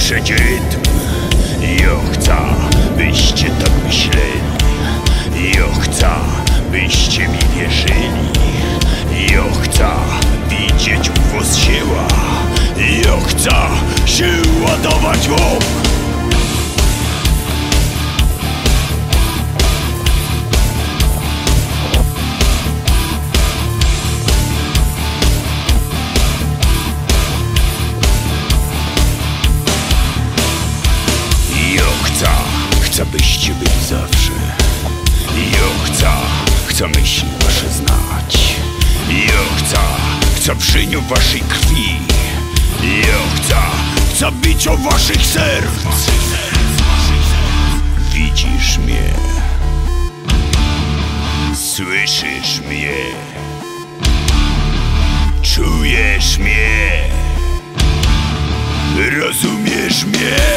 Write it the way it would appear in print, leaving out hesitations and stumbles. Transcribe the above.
słyszeć rytm. Ja chcę, byście tak myśleli. Ja chcę, byście mi wierzyli. Ja chcę widzieć u was siła. Ja chcę się ładować wam. Chcę, byście byli zawsze. Ja chcę myśli wasze znać. Ja chcę brzynio waszej krwi. Ja chcę bicio waszych serc. Widzisz mnie, słyszysz mnie, czujesz mnie, rozumiesz mnie.